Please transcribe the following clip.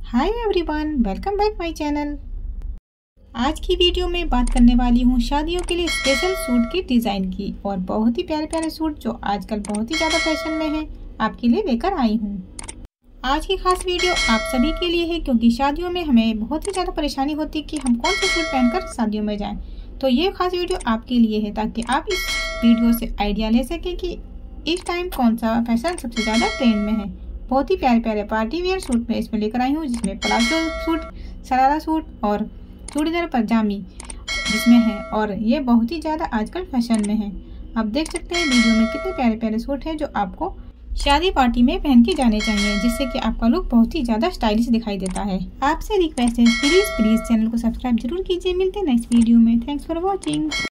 Hi everyone, welcome back my channel. आज की video में बात करने वाली हूँ शादियों के लिए स्पेशल सूट की डिज़ाइन की और बहुत ही प्यारे प्यारे सूट जो आजकल बहुत ही ज़्यादा फैशन में है आपके लिए लेकर आई हूँ। आज की खास वीडियो आप सभी के लिए है क्योंकि शादियों में हमें बहुत ही ज़्यादा परेशानी होती है कि हम कौन सा सूट पहनकर शादियों में जाएं। तो ये खास वीडियो आपके लिए है ताकि आप इस वीडियो से आइडिया ले सकें कि इस टाइम कौन सा फैशन सबसे ज़्यादा ट्रेंड में है। बहुत ही प्यारे प्यारे पार्टी वेयर सूट मैं इसमें लेकर आई हूँ, जिसमें प्लाजो सूट, शरारा सूट और चूड़ीदार पजामी जिसमें है, और ये बहुत ही ज़्यादा आजकल फैशन में है। आप देख सकते हैं वीडियो में कितने प्यारे प्यारे सूट हैं जो आपको शादी पार्टी में पहन के जाने चाहिए, जिससे कि आपका लुक बहुत ही ज़्यादा स्टाइलिश दिखाई देता है। आपसे रिक्वेस्ट है प्लीज़ चैनल को सब्सक्राइब जरूर कीजिए। मिलते हैं नेक्स्ट वीडियो में। Thanks for watching.